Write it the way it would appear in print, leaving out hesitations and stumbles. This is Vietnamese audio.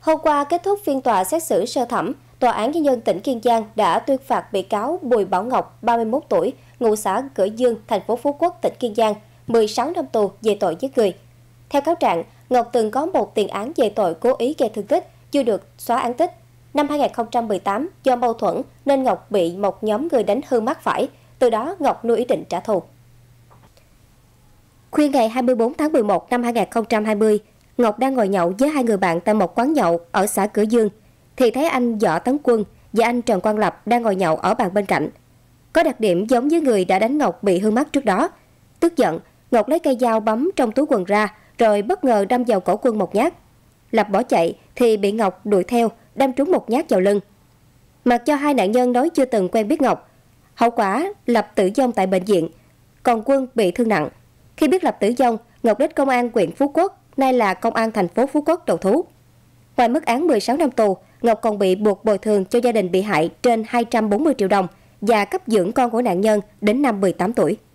Hôm qua kết thúc phiên tòa xét xử sơ thẩm, Tòa án Nhân dân tỉnh Kiên Giang đã tuyên phạt bị cáo Bùi Bảo Ngọc, 31 tuổi, ngụ xã Cửa Dương, thành phố Phú Quốc, tỉnh Kiên Giang, 16 năm tù về tội giết người. Theo cáo trạng, Ngọc từng có một tiền án về tội cố ý gây thương tích, chưa được xóa án tích. Năm 2018, do mâu thuẫn nên Ngọc bị một nhóm người đánh hư mắt phải, từ đó Ngọc nuôi ý định trả thù. Khuya ngày 24 tháng 11 năm 2020, Ngọc đang ngồi nhậu với hai người bạn tại một quán nhậu ở xã Cửa Dương, thì thấy anh Võ Tấn Quân và anh Trần Quang Lập đang ngồi nhậu ở bàn bên cạnh. Có đặc điểm giống với người đã đánh Ngọc bị hư mắt trước đó. Tức giận, Ngọc lấy cây dao bấm trong túi quần ra, rồi bất ngờ đâm vào cổ Quân một nhát. Lập bỏ chạy thì bị Ngọc đuổi theo, đâm trúng một nhát vào lưng. Mặc cho hai nạn nhân nói chưa từng quen biết Ngọc, hậu quả Lập tử vong tại bệnh viện, còn Quân bị thương nặng. Khi biết Lập tử vong, Ngọc đến công an huyện Phú Quốc, nay là công an thành phố Phú Quốc đầu thú. Ngoài mức án 16 năm tù, Ngọc còn bị buộc bồi thường cho gia đình bị hại trên 240 triệu đồng và cấp dưỡng con của nạn nhân đến năm 18 tuổi.